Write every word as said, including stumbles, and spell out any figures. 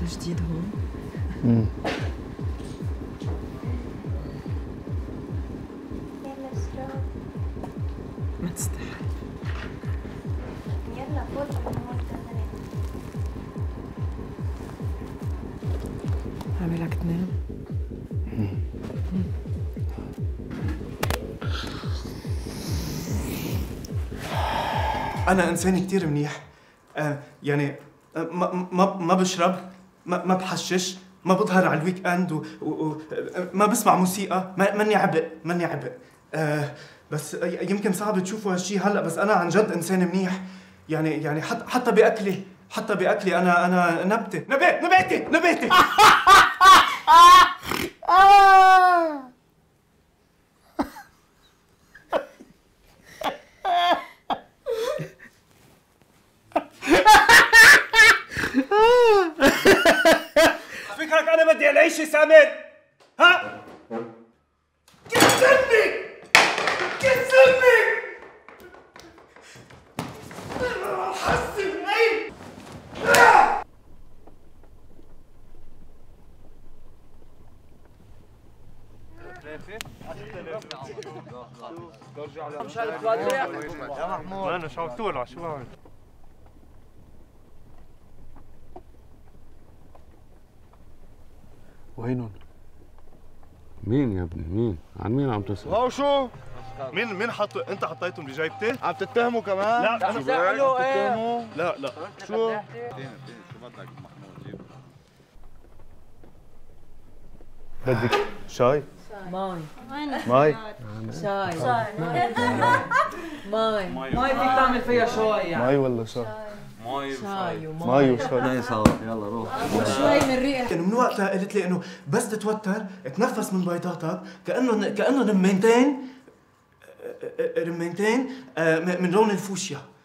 جديد هون؟ امم يلا اشرب. ما تستحي. يلا فوت من هون كمان. عاملك تنام؟ أنا إنسان كتير منيح. آه يعني آه ما ما ما بشرب، ما ما بحشش، ما بظهر على الويك اند، و, و, و ما بسمع موسيقى، ما ماني عبء، ماني عبء. آه بس يمكن صعب تشوفوا هالشيء هلا، بس أنا عن جد إنسان منيح. يعني يعني حتى حتى بأكلي، حتى بأكلي أنا أنا نبتة، نبات نباتي نباتي. فكرك أنا بدي العيش يا سامر؟ ها؟ كسرني! كسرني! حسن عين! مش عارف تودع يا محمود انا شو عم تولع شو بعمل؟ وينهم؟ مين يا ابني مين؟ عن مين عم تسأل؟ هو شو؟ مين مين حط انت حطيتهم بجيبتي؟ عم تتهموا كمان؟ لا عم تسألوا ايه؟ لا لا شو؟ شو بدك محمود جيب بدك شاي؟ ماي ماي؟ شاي ماي ماي فيك تعمل فيها شوي يعني. ماي ولا شاي؟ ماي شاي وماي ماي وشاي. ماي سوا يلا روح. وشوي من ريقة. يعني من وقتها قالت لي انه بس تتوتر تنفس من بيضاتك كانه كانه رمانتين رمانتين من لون الفوشيا.